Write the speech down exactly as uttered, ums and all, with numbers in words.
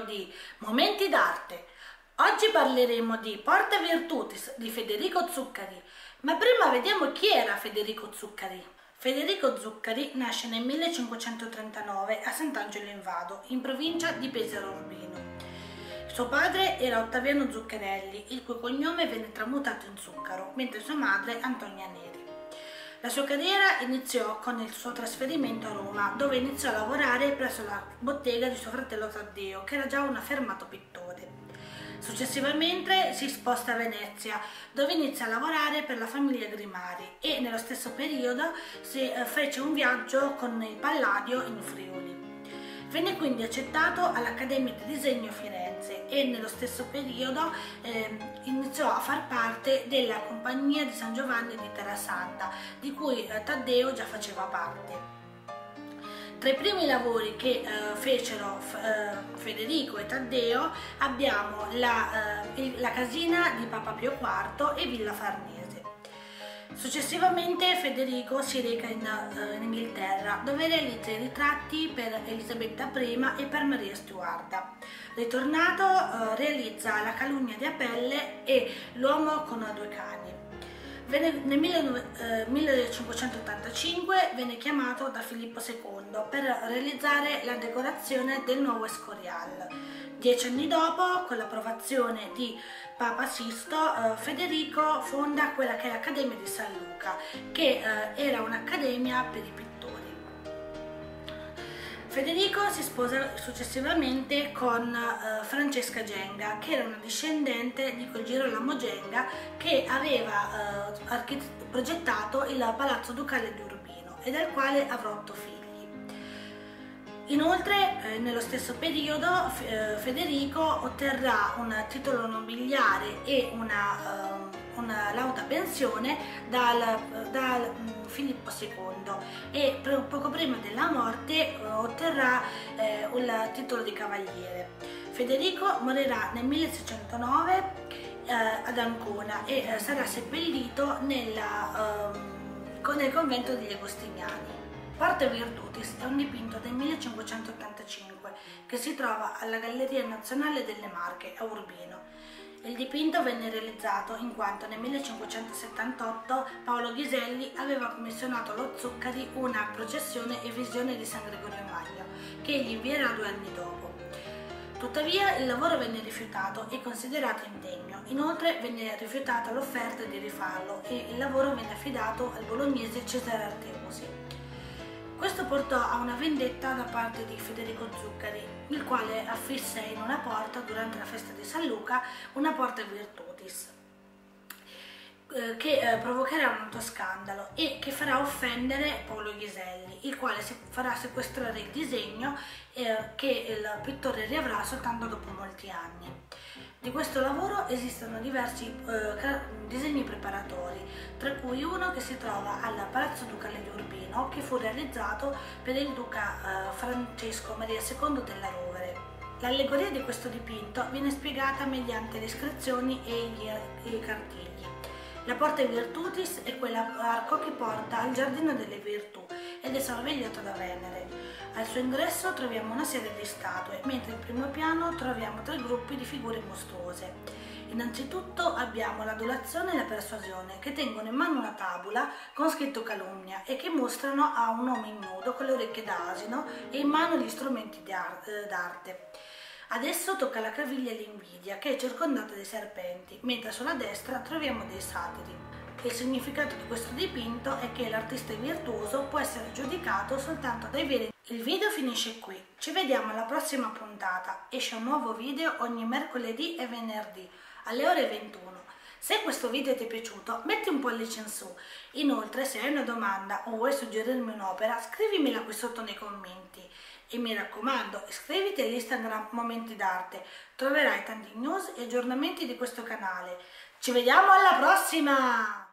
di Momenti d'Arte. Oggi parleremo di Porta Virtutis di Federico Zuccari, ma prima vediamo chi era Federico Zuccari. Federico Zuccari nasce nel millecinquecentotrentanove a Sant'Angelo in Vado, in provincia di Pesaro Urbino. Suo padre era Ottaviano Zuccarelli, il cui cognome venne tramutato in Zuccaro, mentre sua madre Antonia Neri. La sua carriera iniziò con il suo trasferimento a Roma, dove iniziò a lavorare presso la bottega di suo fratello Taddeo, che era già un affermato pittore. Successivamente si sposta a Venezia, dove inizia a lavorare per la famiglia Grimari e nello stesso periodo si fece un viaggio con il Palladio in Friuli. Venne quindi accettato all'Accademia di Disegno Firenze e nello stesso periodo eh, iniziò a far parte della Compagnia di San Giovanni di Terrasanta, di cui eh, Taddeo già faceva parte. Tra i primi lavori che eh, fecero eh, Federico e Taddeo abbiamo la, eh, la casina di Papa Pio quarto e Villa Farnese. Successivamente Federico si reca in, uh, in Inghilterra, dove realizza i ritratti per Elisabetta prima e per Maria Stuarda. Ritornato uh, realizza La calunnia di Apelle e L'uomo con due cani. Venne, nel millecinquecentottantacinque venne chiamato da Filippo secondo per realizzare la decorazione del nuovo Escorial. Dieci anni dopo, con l'approvazione di Papa Sisto, eh, Federico fonda quella che è l'Accademia di San Luca, che eh, era un'accademia per i pittori. Federico si sposa successivamente con eh, Francesca Genga, che era una discendente di quel Girolamo Genga che aveva eh, progettato il Palazzo Ducale di Urbino e del quale avrà otto figli. Inoltre, eh, nello stesso periodo, eh, Federico otterrà un titolo nobiliare e una, uh, una lauta pensione dal, dal um, Filippo secondo e poco prima della morte uh, otterrà eh, il titolo di cavaliere. Federico morirà nel milleseicentonove eh, ad Ancona e eh, sarà seppellito nella, um, nel convento degli Agostiniani. Porta Virtutis è un dipinto del millecinquecentottantacinque che si trova alla Galleria Nazionale delle Marche a Urbino. Il dipinto venne realizzato in quanto nel millecinquecentosettantotto Paolo Ghiselli aveva commissionato allo Zuccari una processione e visione di San Gregorio Magno, che gli invierà due anni dopo. Tuttavia il lavoro venne rifiutato e considerato indegno. Inoltre venne rifiutata l'offerta di rifarlo e il lavoro venne affidato al bolognese Cesare Arteusi. Questo portò a una vendetta da parte di Federico Zuccari, il quale affisse in una porta durante la festa di San Luca una porta virtutis, eh, che eh, provocherà un noto scandalo e che farà offendere Paolo Ghiselli, il quale si farà sequestrare il disegno eh, che il pittore riavrà soltanto dopo molti anni. Di questo lavoro esistono diversi eh, disegni preparatori, tra cui uno che si trova al Palazzo Ducale di Urbino, che fu realizzato per il duca eh, Francesco Maria secondo della Rovere. L'allegoria di questo dipinto viene spiegata mediante le iscrizioni e gli, i cartigli. La Porta Virtutis è quell'arco che porta al Giardino delle Virtù ed è sorvegliato da Venere. Al suo ingresso troviamo una serie di statue, mentre in primo piano troviamo tre gruppi di figure mostruose. Innanzitutto abbiamo l'adulazione e la persuasione, che tengono in mano una tabula con scritto calunnia e che mostrano a un uomo ignudo con le orecchie d'asino e in mano gli strumenti d'arte. Adesso tocca la caviglia l'invidia, che è circondata dai serpenti, mentre sulla destra troviamo dei satiri. Il significato di questo dipinto è che l'artista virtuoso può essere giudicato soltanto dai veri. Il video finisce qui, ci vediamo alla prossima puntata, esce un nuovo video ogni mercoledì e venerdì alle ore ventuno. Se questo video ti è piaciuto metti un pollice in su, inoltre se hai una domanda o vuoi suggerirmi un'opera scrivimela qui sotto nei commenti e mi raccomando iscriviti all'Instagram Momenti d'Arte, troverai tanti news e aggiornamenti di questo canale. Ci vediamo alla prossima!